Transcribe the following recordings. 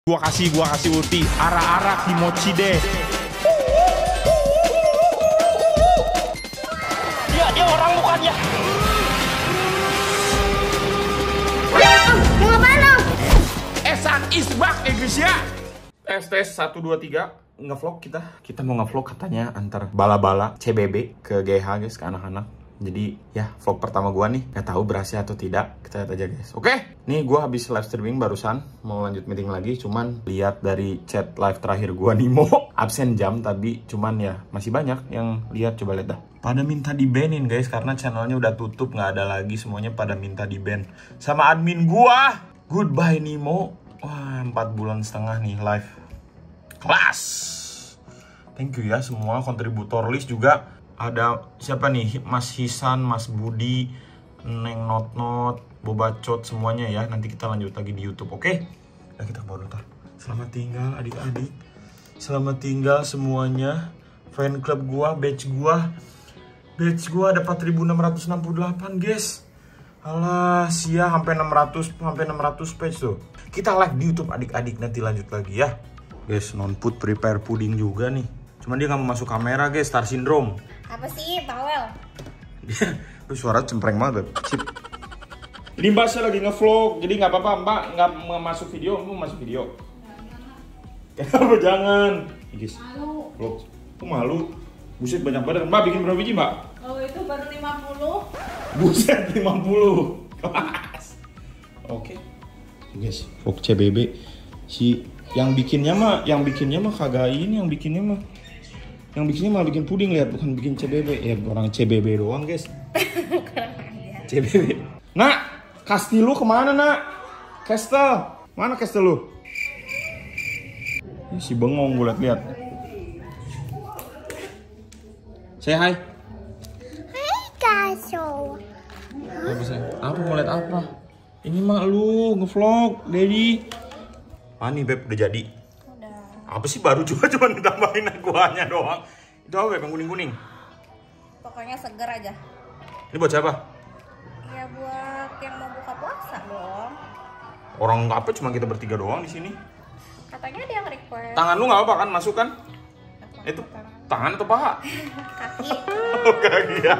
Gua kasih ulti, ara-ara kimochi deh. Dia orang bukan ya. Mau ngapain lo? Esan is back guys ya. Tes 1 2 3 ngevlog kita mau ngevlog katanya antar bala-bala CBB ke GH guys, ke anak-anak. Jadi ya vlog pertama gua nih, nggak tahu berhasil atau tidak, kita lihat aja guys. Oke, nih gua habis live streaming barusan, mau lanjut meeting lagi. Cuman lihat dari chat live terakhir gua Nimo absen jam tadi, cuman ya masih banyak yang lihat. Coba lihat dah. Pada minta di-banin guys karena channelnya udah tutup, nggak ada lagi, semuanya pada minta di-ban sama admin gua. Goodbye Nimo. Wah, 4,5 bulan nih live. Kelas. Thank you ya semua kontributor list juga. Ada siapa nih? Mas Hisan, Mas Budi, Neng Not, Bobacot, semuanya ya. Nanti kita lanjut lagi di YouTube, oke? Nah, kita baru tahu. Selamat tinggal adik-adik. Selamat tinggal semuanya. Fan club gua, batch gua ada 4.668 guys. Alah, sia sampai 600 page tuh. Kita live di YouTube adik-adik, nanti lanjut lagi ya. Guys, non-put prepare puding juga nih. Cuman dia nggak mau masuk kamera guys, star syndrome. Apa sih, bawel? Lu suara cempreng banget, Cip. Ini Mbak saya lagi nge-vlog, jadi nggak apa-apa Mbak nggak masuk video, mau masuk video. Kenapa jangan? Guys, Malu. vlog. Kok malu? Buset banyak banget. Mbak bikin berapa biji Mbak? Oh itu baru 50. Buset 50. Oke. Guys, vlog CBB. Si yang bikinnya mah kagak ini, yang bikinnya malah bikin puding, lihat, bukan bikin CBB. Ya orang CBB doang guys. CBB. Nak, kasti lu kemana nak? Kastel, mana kastel lu? Ini si bengong gue lihat. Say hi. Hai Kaso. Apa sih? Apa mau lihat apa? Ini mah lu ngevlog, Daddy. Nih Beb, udah jadi. Apa sih baru juga cuma ditambahin kuahnya doang. Itu apa Beb yang kuning-kuning? Pokoknya seger aja. Ini buat siapa? Ya buat yang mau buka puasa dong. Orang apa cuma kita bertiga doang di sini. Katanya dia yang request. Tangan lu nggak apa kan masuk kan? Itu tangan atau paha? Kaki. Oh, kaki ya.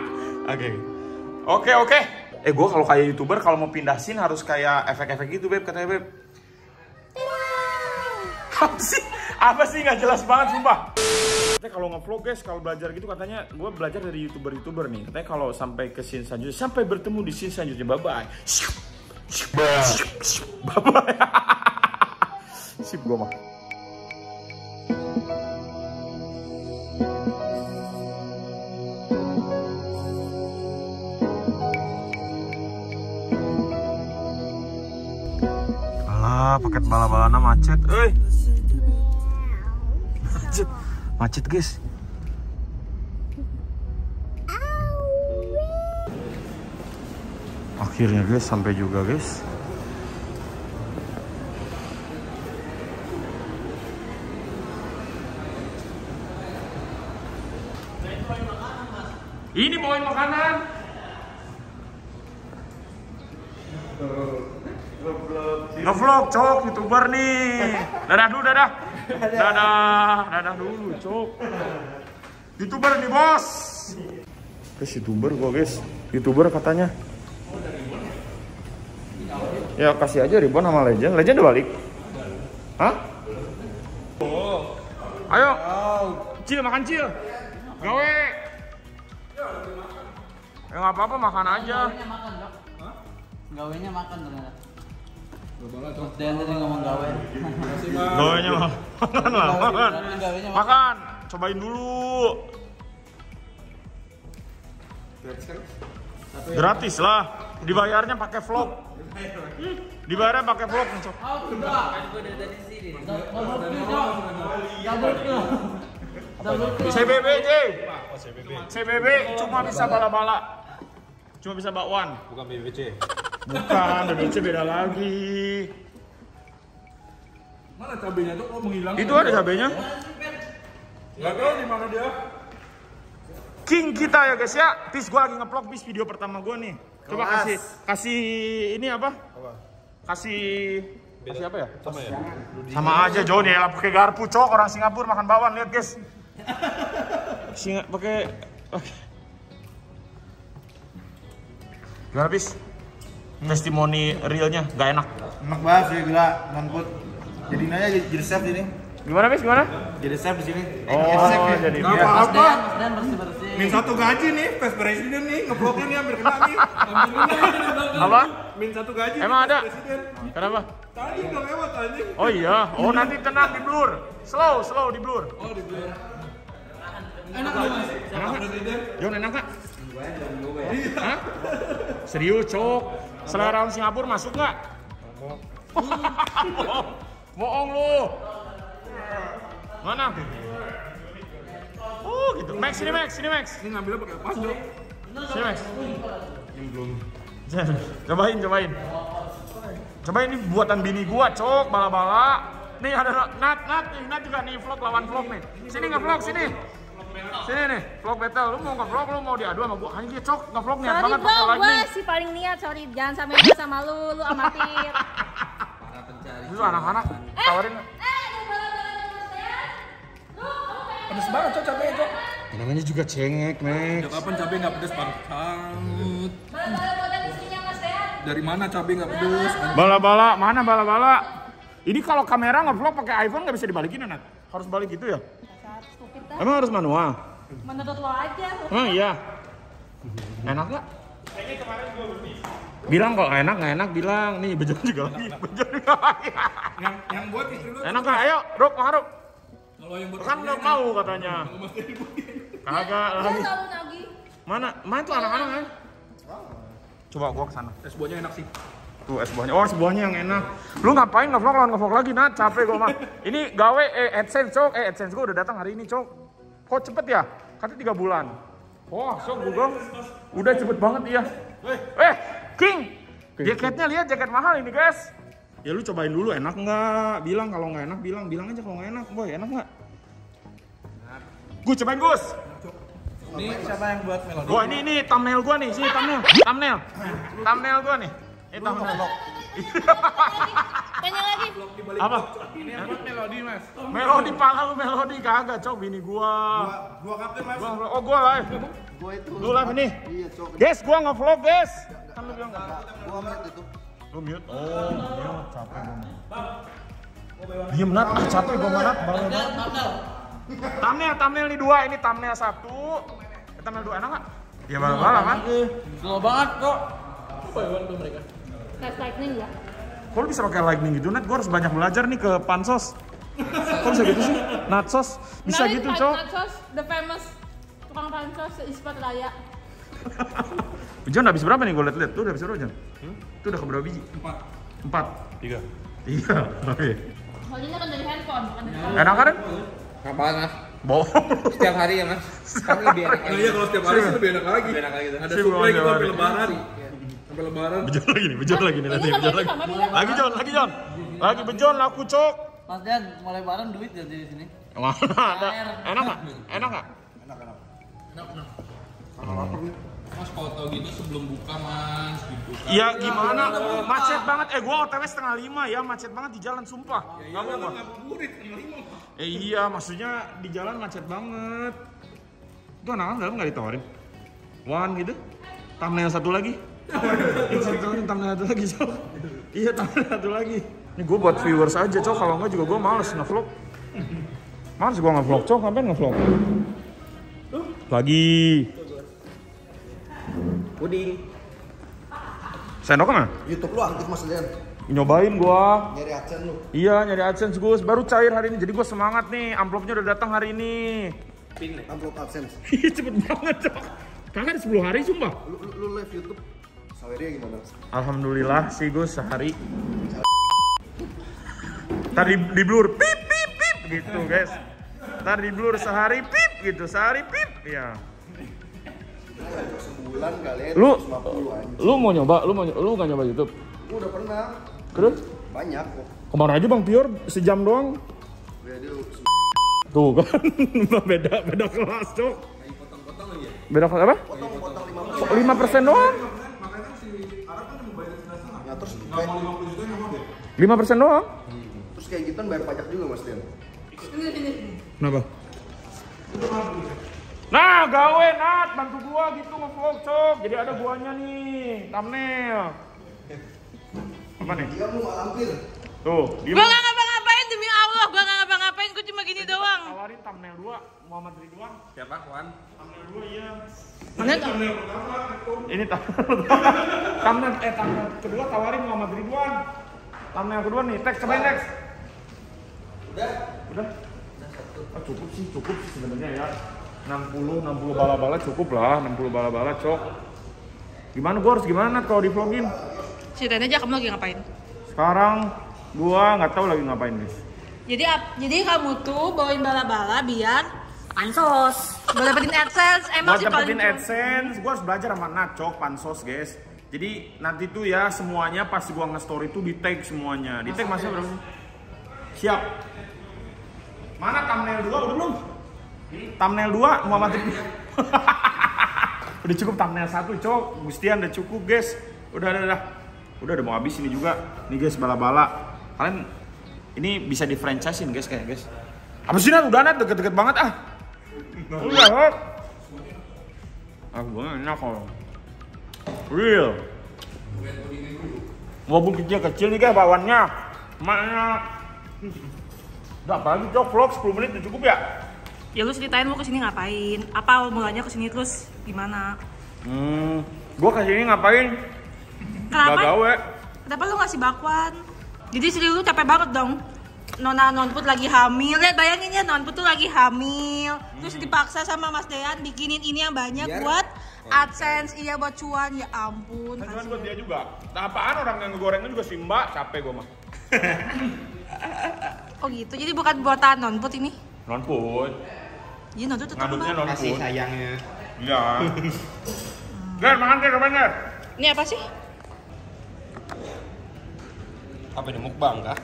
Oke. Gue kalau kayak YouTuber kalau mau pindah scene harus kayak efek-efek gitu Beb, katanya Beb. Apa sih nggak jelas banget sumpah. Katanya kalau nge-vlog guys, kalau belajar gitu katanya gue belajar dari YouTuber nih. Katanya kalau sampai ke scene selanjutnya, sampai bertemu di scene selanjutnya, bye-bye. Bye-bye. Sip gue mah. Alah, paket bala-balana macet. Macet guys. Akhirnya guys sampai juga guys. Ini bawain makanan. Nge-vlog cok, YouTuber nih. Dadah dulu, dadah. Dadah dulu, cok. YouTuber nih, bos. Guys, YouTuber gua, guys. YouTuber katanya. Ya, kasih aja ribbon sama Legend. Legend udah balik. Hah? Ayo. Cil, makan Cil. Gawe. Ya nggak apa-apa, makan aja. Gawenya makan ternyata. Dan tadi ngomong gawe. Gawenya makan lah, makan. Makan, cobain dulu. Gratis lah. Dibayarnya pakai vlog. Dibayarnya pakai vlog, Cok. CBB, CBB cuma bisa bala-bala. Cuma bisa bakwan. Bukan BBC. Bukan, BBC beda lagi. Mana cabenya tuh kok menghilang? Itu ada cabenya. Gak tahu di mana dia. King kita ya guys ya. Tis gua lagi nge-vlog bis video pertama gua nih. Coba kasih ini apa? Kasih Kasih apa ya? Sama ya? Sama aja Joni ya, pakai garpu cok, orang Singapura makan bawang, lihat guys. Pakai gimana bis? Testimoni realnya nggak enak. Enak banget sih, gila, non-food. Jadi nanya jadi chef ini. Gimana bis? Gimana? Jadi chef di sini. Oh, jadi Nggak biar. apa-apa. Dan bersih-bersih. Min 1 gaji nih, Vice Presiden nih, nge-vlognya nih hampir kena nih. Apa? Min 1 gaji. Emang Vice ada? Presiden. Kenapa? Tadi udah lewat anjing. Oh iya, oh nanti tenang di blur. Slow di blur. Oh, di blur. Enak loh Mas. Enak nggak? Presiden. Jon enak nggak? Hah? Serius cok? Selera orang Singapura masuk nggak? Bohong lu. Mana? Oh gitu. Max sini Max. Ini ngambilnya pakai pas dong. Sini Max. Cobain. Cobain ini buatan bini gua cok, bala-bala. Nih ada Nat juga nih vlog lawan vlog nih. Sini nge-vlog sini. Sini nih, vlog battle. Lu mau nge-vlog, lu mau diadu sama gua. Anjir cok, nge-vlog niat Sorry banget bro, pakai gue lightning. sih paling niat, sorry. Jangan sampai gue sama lu amatir. Para pencari. Itu anak-anak tawarin. Pedes banget cok, capek cok. Namanya juga cengek, Max. Udah kapan cabai nggak pedes banget? Dari mana cabai nggak pedes? Bala-bala, mana bala-bala? Ini kalau kamera nge-vlog pakai iPhone nggak bisa dibalikin ya, Nat? Harus balik gitu ya? Dasar stupid dah. Emang harus manual? Menurut lo aja. Emang iya? Enak nggak? Bilang kalau nggak enak bilang. Nih, Bejon juga lagi. Yang buat istri lu. Enak nggak? Ayo, Ruk, makan Ruk. Kalau yang buat Kan udah mau katanya. Kagak Gue lagi. selalu nagih. Mana tuh anak-anak ya? Coba gua kesana. es buahnya enak sih. Tuh es buahnya. Oh, es buahnya yang enak. Lu ngapain nge-vlog lawan nge-vlog lagi, Nat? Capek gua mah. Ini gawe AdSense, Cok. AdSense gua udah datang hari ini, Cok. Kok cepet ya? Katanya 3 bulan. Wah, Cok, gua udah cepet banget iya. King. Jaketnya lihat, jaket mahal ini, guys. Ya lu cobain dulu enak nggak? Bilang kalau nggak enak, bilang aja kalau nggak enak. Boy, enak nggak? Gus, cobain Gus. Ini siapa yang buat melodi? Gua ini thumbnail gua nih, sini thumbnail gua nih. Ini thumbnail. Tanya lagi. Apa? Ini yang buat melodi mas. Melodi pala lu melodi kagak, Cok, bini gua. Gua kapten mas. Gua live. Gua itu. Lu live ini. Iya, cok. Guys, gua nge-vlog, guys. Kan lu bilang enggak. Gua mute itu. Lu mute. Oh, mute, capek gua. Diem Nat, capek gua Nat. Thumbnail nih 2, ini thumbnail 1. Thumbnail 2 enak enggak? Ya bala-bala kan. Slow banget kok. Apa ya tuh mereka? Tes lightning ya. Kok lu bisa pakai lightning gitu, Nat? Gua harus banyak belajar nih ke pansos. Kok bisa gitu sih? Natsos bisa gitu, Cok. Natsos, the famous tukang pansos se-Ispat Raya. Jon habis berapa nih gue liat-liat? Tuh udah habis berapa, Jon? Itu udah keberapa biji? 4. 3. Oke. Soalnya kan dari handphone, bukan dari Enak kan? Kapan mas? Bohong. Setiap hari ya mas? Kan lebih enak. Iya kalau setiap hari sih lebih enak lagi. Ada Sip, supply gitu setiap sampai hari. lebaran. Sampai lebaran. Bejon lagi nih nanti. Ini Bejon sama lagi. sama bilang. Lagi Jon. Lagi Bejon laku, Cok. Mas Dan, mulai lebaran duit jadi di sini. Mana ada? Enak nggak? Enak nggak? Mas kalau tau gitu sebelum buka mas gitu. Iya gimana? Macet banget. Gua OTW setengah 5 ya, macet banget di jalan sumpah. Nggak mau gua. Ngabuburit setengah 5. Iya, maksudnya di jalan macet banget. Itu anak-anak dalam nggak ditawarin? One gitu? Thumbnail 1 lagi? Thumbnail 1 lagi, Cok. Iya, thumbnail 1 lagi. Ini gue buat viewers aja, Cok. Kalau nggak juga gue males nge-vlog. Males gue nge-vlog, Cok. Ngapain nge-vlog? Lagi. Puding. Sendok mana? YouTube lu aktif Mas Dan. Nyobain gua. Nyari AdSense lu. Iya, nyari AdSense Gus. Baru cair hari ini. Jadi gue semangat nih. Amplopnya udah datang hari ini. Upload AdSense. Ih, cepet banget, Cok. Kakak 10 hari sumpah. Lu live YouTube. Saweria gimana? Alhamdulillah sih Gus sehari. Tadi di blur pip pip pip gitu, guys. Tadi di blur sehari pip gitu, sehari pip. Ya. Sebulan kali ya. Lu 150 aja. lu mau nyoba? Lu nggak nyoba YouTube? Gua udah pernah. Terus? Banyak kok. Kemarin aja Bang Pior sejam doang. Ya dia Tuh kan, beda kelas, Cok. Beda kelas apa? potong 5% doang. Makanya kan si Arab kan mau bayar 9,5. Ya terus Nggak mau 50 juta nggak mau deh. 5% doang. Terus kayak gitu bayar pajak juga Mas Den. Kenapa? Nah, gawe Nat, bantu gua gitu nge-vlog, Cok. Jadi ada guanya nih, thumbnail. Apa nih? Dia mau lampir. Tuh, dia Gua nggak ngapa-ngapain demi Allah, gua nggak ngapa-ngapain, gua cuma gini doang. tawarin thumbnail 2, Muhammad Ridwan. Siapa, Wan? Thumbnail 2 iya. Mana tuh? Ini thumbnail kedua tawarin Muhammad Ridwan. Thumbnail kedua nih, teks cobain teks. Udah? Ah, cukup sih sebenarnya ya. 60 bala-bala cukup lah, 60 bala-bala, Cok. Gimana gua harus gimana kalau di vlogin? Ceritain aja kamu lagi ngapain. Sekarang gua nggak tahu lagi ngapain, guys. Jadi kamu tuh bawain bala-bala biar pansos. Buat dapetin AdSense, emang Buat sih paling dapetin AdSense, gua harus belajar sama Nacok, pansos, guys. Jadi nanti tuh ya semuanya pas gua nge-story tuh di tag semuanya. Di tag masih berapa? Siap. Mana thumbnail 2 udah belum? Thumbnail 2 Muhammad Ridwan. Udah cukup thumbnail 1, Cok. Gustian udah cukup, guys. Udah mau habis ini juga. Nih guys, bala-bala. Kalian ini bisa di franchise-in guys kayak guys. Apa sih Nat? Udah Nat, deket-deket banget ah. Udah, Nat. Gue enak kok. Real. Walaupun kecil-kecil nih guys bawannya. Maknya. Udah apalagi Cok, vlog 10 menit udah cukup ya? ya lu ceritain lu kesini ngapain? Apa mulanya kesini terus gimana? Gua kesini ngapain? Kenapa? Gak gawe. Kenapa lu ngasih bakwan? Jadi istri lu capek banget dong. Nonput lagi hamil. Lihat bayangin ya, Nonput tuh lagi hamil. Terus dipaksa sama Mas Dean bikinin ini yang banyak buat AdSense, iya buat cuan. Ya ampun. Kan buat dia juga. Nah apaan orang yang ngegorengnya juga si Mbak, capek gua mah. Oh gitu. Jadi bukan buatan Nonput ini. Nonput. Iya, Nonput tetap Ngaduknya Bang. Nonput. Kasih sayangnya. Iya. Ger, makan Ger, kapan Ger? Ini apa sih? Apa ini mukbang kah?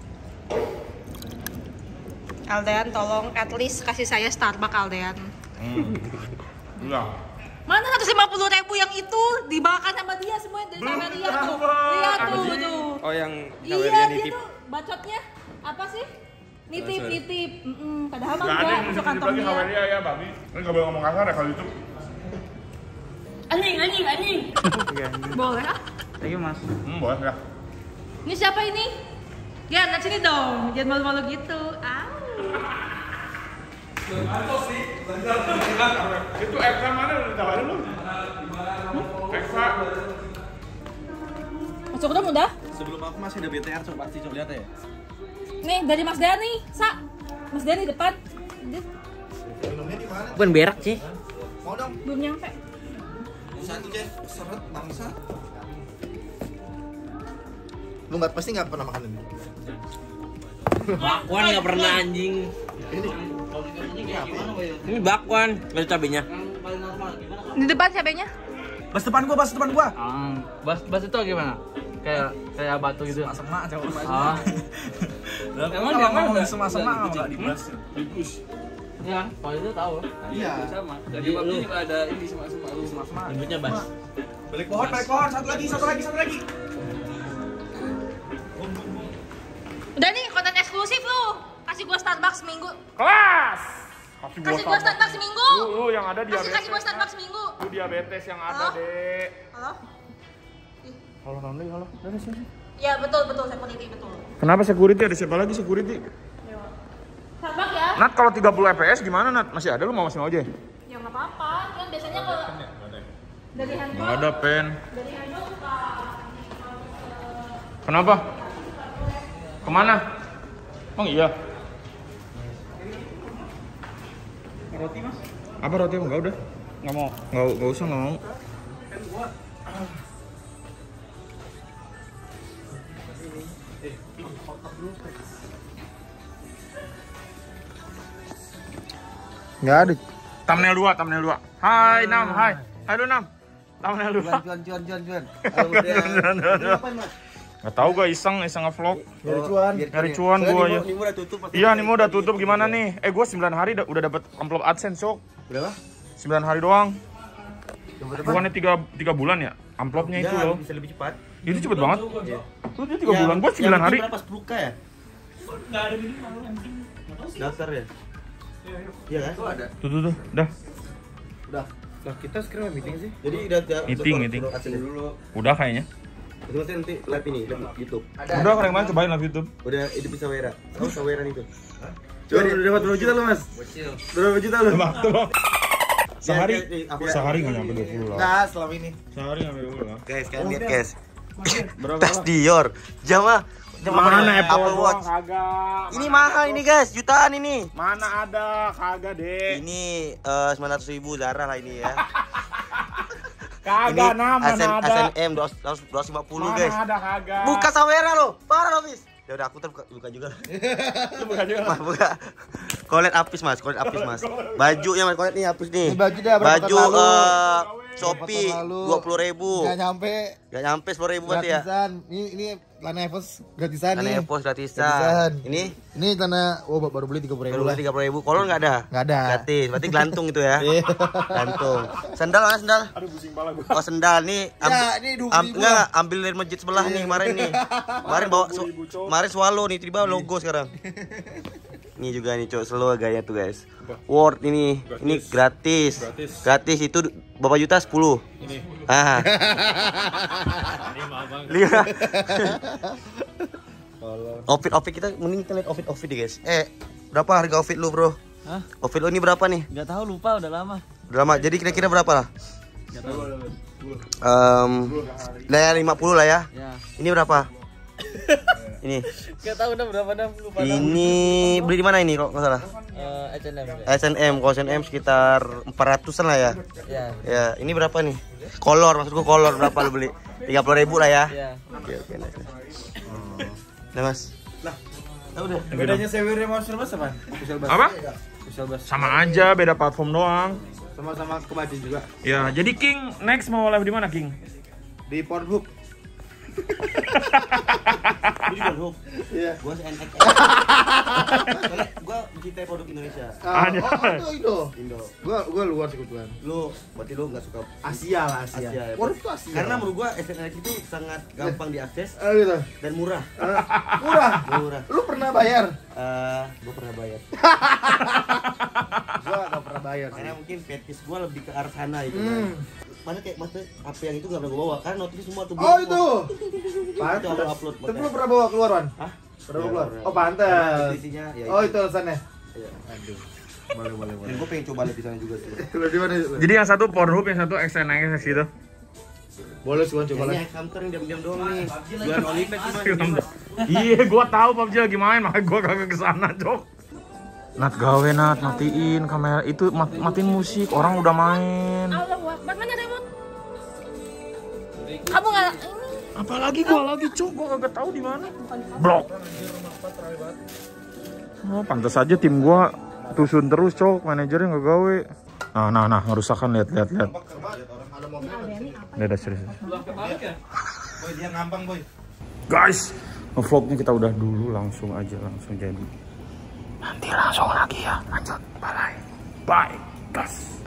Aldean tolong at least kasih saya Starbucks Aldean. Iya. Mana 150.000 yang itu dimakan sama dia semuanya dari sama dia tuh. Lihat tuh, tuh. Oh yang Iya, dia tuh bacotnya apa sih? Nitip. Padahal mah enggak masuk kantong lagi dia. Hawaii ya, babi. Kan enggak boleh ngomong kasar ya kalau itu. Anjing. Boleh ah? Thank you, Mas. Boleh ya. Ini siapa ini? Ya, lihat sini dong. Jangan malu-malu gitu. Itu Eka mana udah ditawarin lu? Eka. Masuk udah mudah? Sebelum aku masih ada BTR, coba pasti coba lihat ya. Nih, dari Mas Dean nih. Mas Dean di depan. Dia Minumnya di mana? Bukan berak, sih. Mau dong. belum nyampe. Satu Jen, seret bangsa. Lu nggak pasti nggak pernah makan ini. Bakwan nggak pernah anjing. Ini bakwan, nggak ada cabenya. Di depan cabenya? Bas depan gua. Bas itu gimana? Kayak batu gitu. Semak coba. Ah. Emang dia ngomong semak-semak nggak dibas. Ya, kalau itu tahu. Iya. Sama. Jadi lu juga ada ini semak-semak. Nyebutnya bas. Balik pohon, satu lagi. Udah nih, konten eksklusif lu. Kasih gua Starbucks seminggu. Kelas. Kasih gua Starbucks seminggu. Lu yang ada diabetes. Kasih gua Starbucks seminggu. Lu diabetes yang ada, Halo? Dek. Halo? Halo, Nanda, halo. Dari sini. Ya, betul, security, betul. Kenapa security? Ada siapa lagi security? Starbucks ya? Nat, kalau 30 fps gimana, Nat? Masih ada lu masih mau aja? Ya nggak apa-apa, kan biasanya kalau dari handphone. Nggak ada pen. Dari handphone suka. Kenapa? Kemana? Oh iya. Roti, Mas. Apa roti? Enggak udah. Nggak mau. Enggak usah, nggak mau. Nggak ada. Thumbnail 2. Hai Nam, hai. Hai lu Nam. Thumbnail 2. Cuan. Nggak tahu gue iseng nge-vlog. Nyari cuan Soalnya gue ya. Nimo udah tutup. Iya, Nimo udah tutup gimana nih? Gue 9 hari udah dapat amplop AdSense, Cok. Berapa? 9 hari doang. Bukannya 3 bulan ya? Amplopnya itu loh. Bisa lebih cepat. Itu cepet banget. Tuh dia 3 bulan, gua 9 hari. Berapa 10K ya? Enggak ada minimal. Daftar ya? Iya kan? Tuh, dah. Udah. Lah kita sekarang meeting sih. Jadi udah Meeting. Aceh dulu. Udah kayaknya. Itu nanti live ini, live YouTube. Udah kalian main cobain live YouTube. Udah hidup di Sawera. Tahu Saweran itu? Coba udah dapat berapa juta lu, Mas? Berapa juta lu? Tebak. Sehari nggak nyampe 20 lah. Enggak, selama ini. Sehari nyampe 20 lah. Guys, kalian lihat guys. Tas Dior. Jama Mana Apple Watch? Kagak. Ini mahal ini guys, jutaan ini. Mana ada, kagak deh. Ini 900.000 Zara lah ini ya. Kagak mana ada. SNM 250 Mana guys. ada kagak. Buka Sawera lo, parah lo Fis. Ya udah aku buka juga. Lu buka juga. Mas buka. Kolet Apis Mas. Bajunya Mas, kolet nih Apis nih. Ini baju dah berapa Baju tahun lalu? Shopee Berapa tahun 20.000. Nggak nyampe 10.000 berarti ya. gratisan. Ini Lana Evos gratisan Tanah nih. Epos gratisan. Gratisan. Ini tanah baru beli 30.000 baru lah. 30.000. Kolor nggak ada? Nggak ada. Gratis. Berarti gelantung itu ya. Iya. Gantung. Sendal mana sendal? Aduh pusing pala gua. Oh sendal nih. Ya, ini 20.000 Enggak, ambil dari masjid sebelah nih kemarin nih. Kemarin bawa kemarin swallow nih, tiba logo sekarang. Ini juga nih cok, slow gaya tuh guys. Word ini gratis. Gratis itu berapa juta? 10. Ini. Ah. 5. Outfit kita mending kita lihat outfit deh guys. Berapa harga outfit lu, Bro? Hah? Outfit lu ini berapa nih? Nggak tahu, lupa, udah lama. Udah lama. Jadi kira-kira berapa lah? Nggak tahu. 50 lah ya. Ya. Ini berapa? Ini. Nggak tahu udah berapa dah, lupa. Ini beli di mana ini kalau nggak salah? H&M. SNM, kalau SNM sekitar 400-an lah ya. Ya. Ya, ini berapa nih? Kolor, maksudku kolor berapa lu beli? 30.000 lah ya. Ya. Oke, nice. Nah, Mas. Lah. Udah. Bedanya Sawera sama Official Bass apa? Official Bass. Apa? Official Bass. Sama aja, beda platform doang. Sama-sama kebaca juga. Ya, jadi King next mau live di mana King? Di Pornhub. Gua juga lu. Iya. Gua SNX. Gua mencintai produk Indonesia. Indo. Gua luar sih kebetulan. Lu berarti lu enggak suka Asia lah, Asia. ya. Pornhub tuh Asia. Karena menurut gua SNX itu sangat gampang diakses gitu. dan murah. Murah. Lu pernah bayar? Gua pernah bayar. Gua enggak pernah bayar sih. Karena mungkin fetish gua lebih ke arah sana gitu kan. Mana kayak apa yang itu nggak pernah gua bawa karena notifikasi semua tuh. Oh itu. Pantes. Pantes. Upload. Tapi lu pernah bawa keluar, Wan? Hah? Pernah bawa keluar? Pernah. Oh, pantes. Isinya ya. Oh, itu alasannya. Iya. Aduh. Boleh. Dan gua pengen coba lihat di sana juga sih. Lu di mana? Jadi yang satu Pornhub, yang satu XNX gitu. Boleh sih, Wan, coba Ini lah. Hunter yang diam-diam doang nih. Jualan OnlyFans gimana? Iya, gua tahu PUBG lagi main, makanya gua kagak kesana, Jok. Nat gawe Nat, matiin kamera itu, matiin musik, orang udah main. Allahu Akbar, mana remote? Kamu nggak ini? Apalagi gua lagi Cok, gua kagak tahu di mana. Blok. Oh, pantas aja tim gua tusun terus Cok, manajernya nggak gawe. Nah, ngerusakan lihat. Udah serius. Boy, dia ngambang, Boy. Guys, vlognya kita udah dulu, langsung jadi. Nanti langsung lagi ya, lanjut. Bye. Gas.